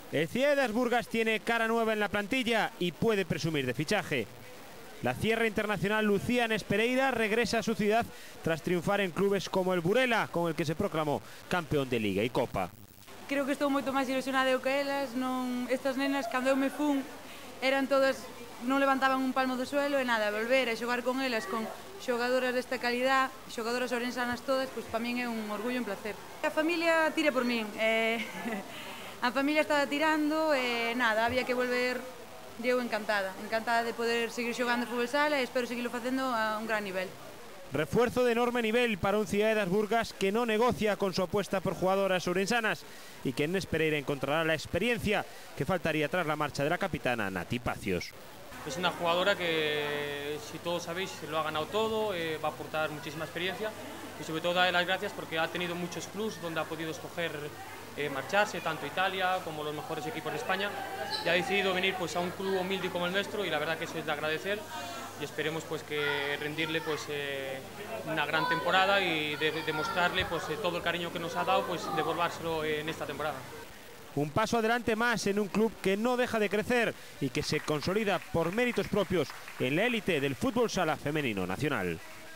El Ciudad Burgas tiene cara nueva en la plantilla y puede presumir de fichaje. La cierre internacional Lucía Nespereira regresa a su ciudad tras triunfar en clubes como el Burela, con el que se proclamó campeón de Liga y Copa. Creo que estou moito máis ilusionada que elas. Estas nenas, cando eu me fun, eran todas, non levantaban un palmo do suelo e nada, volver a xogar con elas, con xogadoras desta calidad, xogadoras orensanas todas, pois para min é un orgullo e un placer. A familia tira por min, a familia estaba tirando e nada, había que volver. Eu encantada de poder seguir xogando fútbol sala e espero seguirlo facendo a un gran nivel. Refuerzo de enorme nivel para un Ciudad Burgas que no negocia con su apuesta por jugadoras ourensanas y que en Nespereira encontrará la experiencia que faltaría tras la marcha de la capitana Nati Pacios. Es una jugadora que, si todos sabéis, lo ha ganado todo, va a aportar muchísima experiencia y sobre todo darle las gracias porque ha tenido muchos clubs donde ha podido escoger marcharse, tanto Italia como los mejores equipos de España, y ha decidido venir pues a un club humilde como el nuestro y la verdad que eso es de agradecer y esperemos pues que rendirle pues una gran temporada y demostrarle pues todo el cariño que nos ha dado, pues devolvárselo en esta temporada. Un paso adelante más en un club que no deja de crecer y que se consolida por méritos propios en la élite del fútbol sala femenino nacional.